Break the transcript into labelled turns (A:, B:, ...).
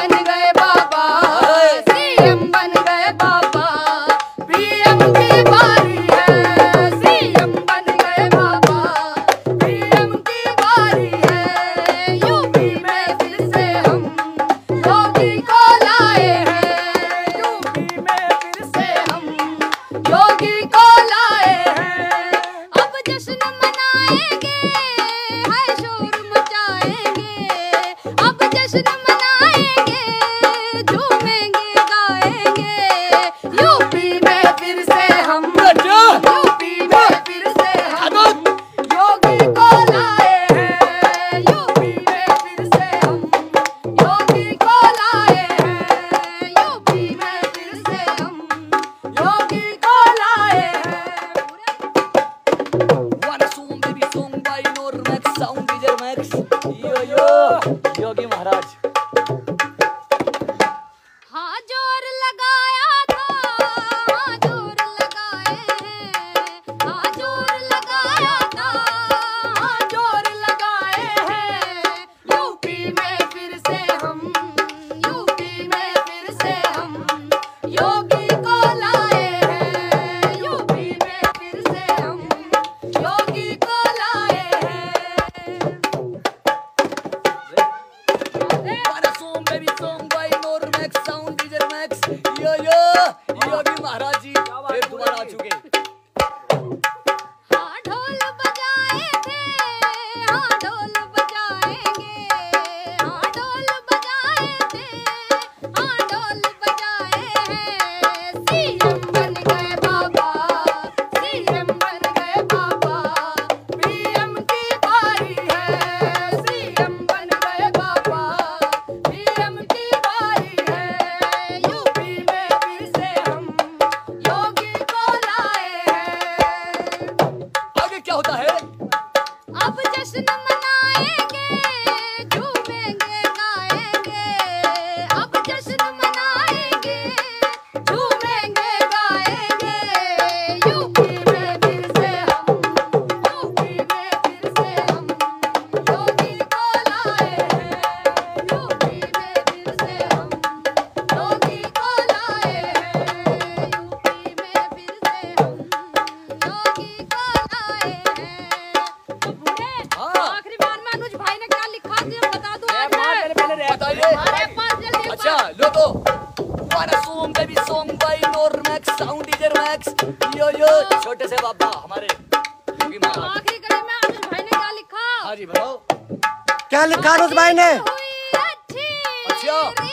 A: योगी महाराज।
B: हाँ जोर लगाया था, हाँ जोर लगाए हैं, हाँ जोर लगाया था, हाँ जोर लगाए हैं। यूपी में फिर से हम, यूपी में फिर से हम योगी को लाए हैं। यूपी में फिर से हम योगी को लाए हैं।
A: योगी महाराज जी फिर दोबारा आ चुके।
B: हाँ ढोल बजाए थे, हाँ ढोल बजाएंगे, हाँ ढोल बजाए थे, हाँ ढोल बजाए हैं। सीएम बन गए बाबा, सीएम बन गए बाबा, पीएम की बारी है। सीएम बन गए बाबा, पीएम की बारी है। यूपी में फिर से हम योगी को लाए हैं।
A: आगे क्या होता है?
B: अब जश्न मनाएंगे, झूमेंगे गाएंगे। अब जश्न मनाएंगे, झूमेंगे गाएंगे। यूपी में फिर से हम, यूपी में फिर से हम योगी को लाए हैं। यूपी में फिर से हम योगी को लाए हैं। यूपी में फिर से हम योगी को लाए हैं।
A: हाँ।
B: आखिरी बार में अनुज भाई ने क्या लिखा दिया बता दो आज
A: बताइए।
B: हमारे पास जल्दी
A: अच्छा लो तो वाना सोम बेबी सोम बाई नोर मैक्स साउंड डीजर मैक्स यो छोटे से बाबा हमारे योगी महाराज।
B: आखिरी कड़ी में अनुज भाई ने क्या लिखा?
A: हाँ जी बताओ।
C: क्या लिखा अनुज भाई ने?
B: हुई अच्छी
A: अच्छा।